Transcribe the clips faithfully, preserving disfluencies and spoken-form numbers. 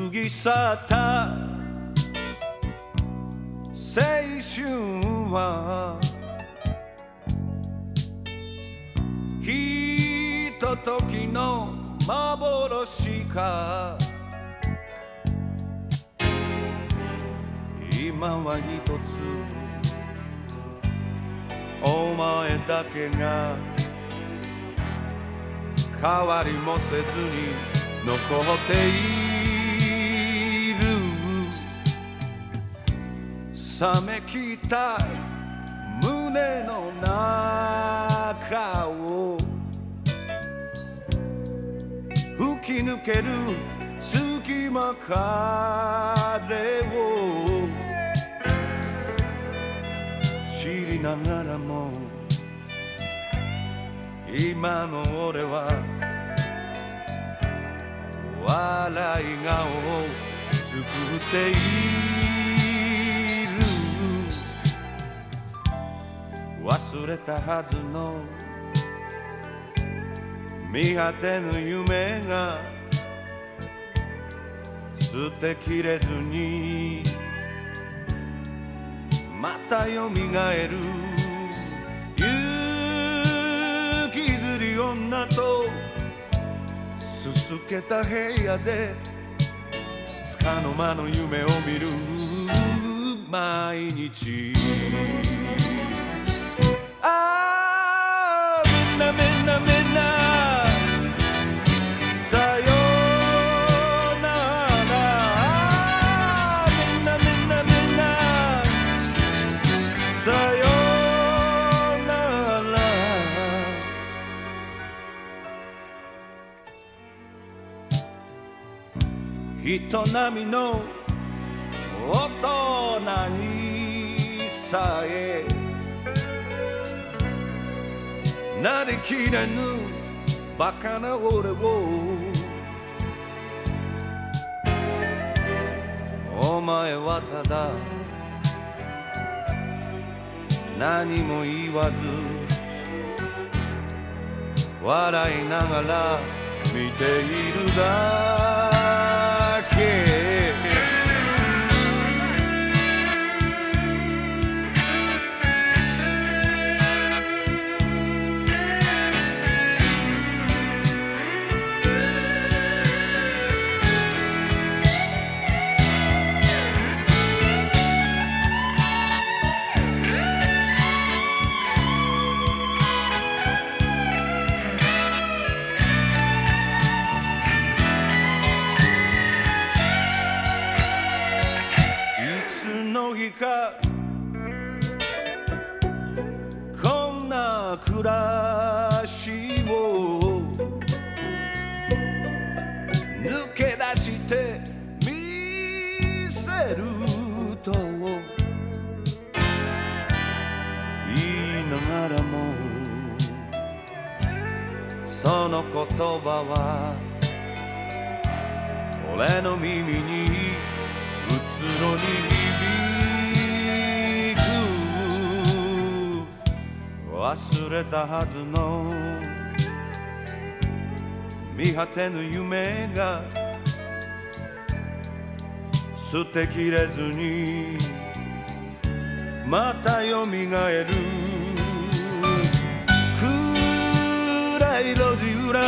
過ぎ去った青春はひとときの幻か。今は一つお前だけが変わりもせずに残っている。冷めきった胸の中を吹き抜ける隙間風を知りながらも今の俺は笑い顔を作っている。忘れたはずの見果てぬ夢が捨てきれずにまたよみがえる。雪吊り女とすすけた部屋で束の間の夢を見る毎日。ああみんなみんなみんなさよなら。みんなみんなみんなさよなら。人並みの大人にさえなりきれぬバカな俺をお前はただ何も言わず笑いながら見ているだけ。こんな暮らしを抜け出してみせると言いながらもその言葉は俺の耳にうつろに忘れたはずの見果てぬ夢が捨てきれずにまたよみがえる。暗い路地裏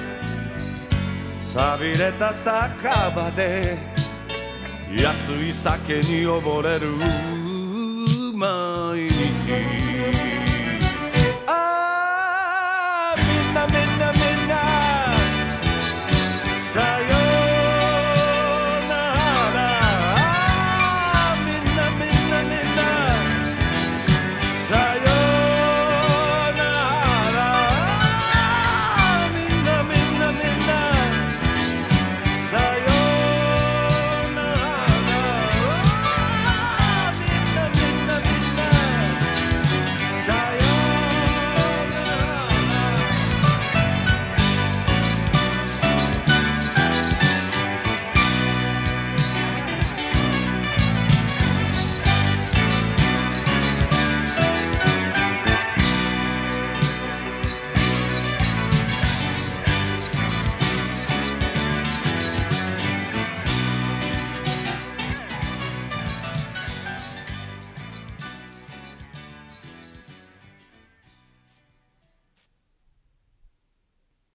寂れた酒場で安い酒に溺れる毎日。